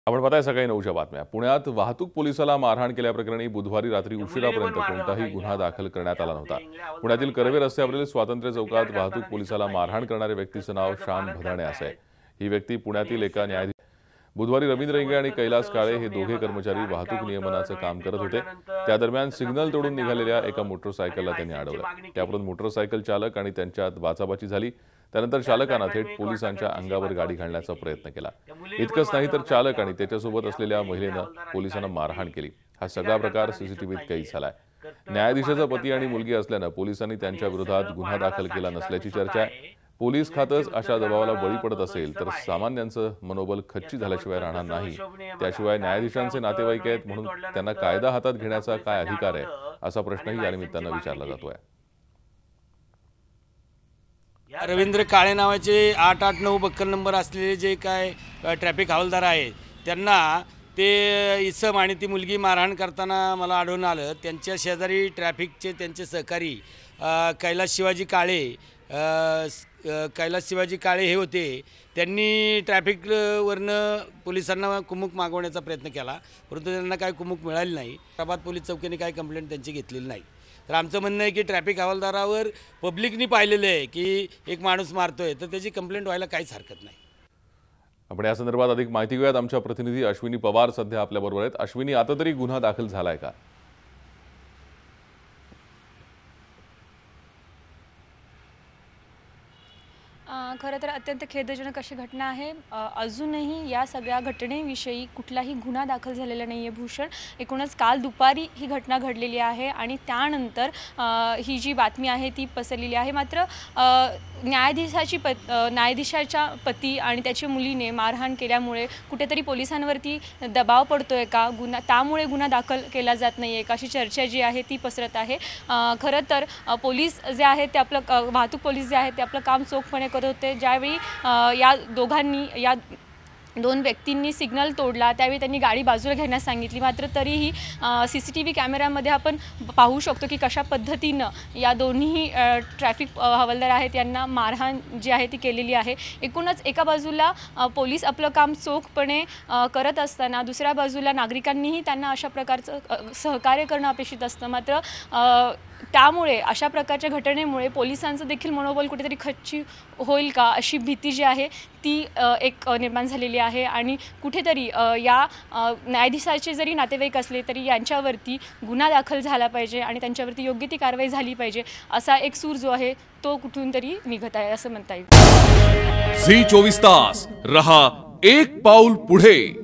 आपण पाहताय सकाळी 9च्या बातम्या। पुण्यात वाहतूक पोलिसाला मारहाण केल्याप्रकरणी बुधवारी रात्री उशिरापर्यंत कोणताही गुन्हा दाखल करण्यात आला नव्हता। पुण्यातील कर्वे रस्त्यावरील स्वातंत्र्य चौकात वाहतूक पोलिसाला मारहाण करणाऱ्या व्यक्तीचे नाव श्याम भदाणे असे आहे। ही व्यक्ती पुण्यातील एका न्यायाधीश बुधवारी रवींद्र इंगे आणि कैलास काळे हे दोघे कर्मचारी वाहतूक नियमनाचे काम करत होते। त्या दरम्यान सिग्नल तोडून निघालेल्या एका मोटरसायकलला त्यांनी अडवलं। त्यावरून मोटरसायकल चालक आणि त्यांच्यात बाचाबाची झाली। त्यानंतर चालकाने थेट पोलिसांच्या अंगावर गाडी घालण्याचा प्रयत्न केला। इतकंच नाही तर चालक आणि त्याच्यासोबत असलेल्या महिलेने पोलिसांना मारहाण केली। हा सगळा प्रकार सीसीटीव्हीत कैद झालाय। न्यायाधीशाचा पती आणि मुलगी असल्याने पोलिसांनी त्यांच्या विरोधात गुन्हा दाखल केला नसल्याची चर्चा आहे। पोलीस खातच अशा दबावाला बळी पडत असेल तर सामान्यांचं मनोबल खच्ची झाल्याशिवाय राहणार नाही। त्याशिवाय न्यायाधीशांचे नातेवाईक आहेत म्हणून त्यांना कायदा हातात घेण्याचा काय अधिकार आहे असा प्रश्नही या निमित्ताने विचारला जातोय। रवींद्र काळे नावाचे 889 बक्कल नंबर असलेले जे काय ट्रॅफिक हवालदार आहेत त्यांना ते इसम आणि ती मुलगी मारहाण करताना मला आढळून आलं। त्यांच्या शेजारी ट्रॅफिकचे त्यांचे सहकारी कैलास शिवाजी काळे हे होते। त्यांनी ट्रॅफिकवरनं पोलिसांना कुमुक मागवण्याचा प्रयत्न केला, परंतु त्यांना काही कुमुक मिळाली नाही। प्रभात पोलीस चौकीने काही कंप्लेंट त्यांची घेतलेली नाही। तर आमचं म्हणणं आहे की ट्रॅफिक हवालदारावर पब्लिकनी पाहिलेलं आहे की एक माणूस मारतोय तर त्याची कंप्लेंट व्हायला काहीच हरकत नाही। आपण या संदर्भात अधिक माहिती घेऊयात। आमच्या प्रतिनिधी अश्विनी पवार सध्या आपल्याबरोबर आहेत। अश्विनी, आता तरी गुन्हा दाखल झालाय का? खरं तर अत्यंत खेदजनक अशी घटना आहे। अजूनही या सगळ्या घटनेविषयी कुठलाही गुन्हा दाखल झालेला नाही आहे भूषण। एकूणच काल दुपारी ही घटना घडलेली आहे आणि त्यानंतर ही जी बातमी आहे ती पसरलेली आहे। मात्र न्यायाधीशाच्या पती आणि त्याच्या मुलीने मारहाण केल्यामुळे कुठेतरी पोलिसांवरती दबाव पडतोय का, त्यामुळे गुन्हा दाखल केला जात नाही आहे का अशी चर्चा जी आहे ती पसरत आहे। खरं तर पोलीस जे आहेत ते आपलं वाहतूक पोलीस जे आहेत ते आपलं काम चोखपणे करत होते। ज्यावेळी या दोन व्यक्तींनी सिग्नल तोडला त्यावेळी त्यांनी गाडी बाजूला घेण्यास सांगितली। मात्र तरीही सीसीटीव्ही कॅमेऱ्यामध्ये आपण पाहू शकतो की कशा पद्धतीनं या दोन्ही ट्रॅफिक हवालदार आहेत यांना मारहाण जी आहे ती केलेली आहे। एकूणच एका बाजूला पोलीस आपलं काम चोखपणे करत असताना दुसऱ्या बाजूला नागरिकांनीही त्यांना अशा प्रकारचं सहकार्य करणं अपेक्षित असतं। मात्र त्यामुळे अशा प्रकारच्या घटनेमुळे पोलिसांचं देखील मनोबल कुठेतरी खच्ची होईल का अशी भीती जी आहे ती एक निर्माण झालेली आहे। आणि कुठेतरी या न्यायाधीशाचे जरी नातेवाईक असले तरी यांच्यावरती गुन्हा दाखल झाला पाहिजे आणि त्यांच्यावरती योग्य ती कारवाई झाली पाहिजे असा एक सूर जो आहे तो कुठून तरी निघत आहे असं म्हणता येईल। झी 24 तास रहा एक पाऊल पुढे।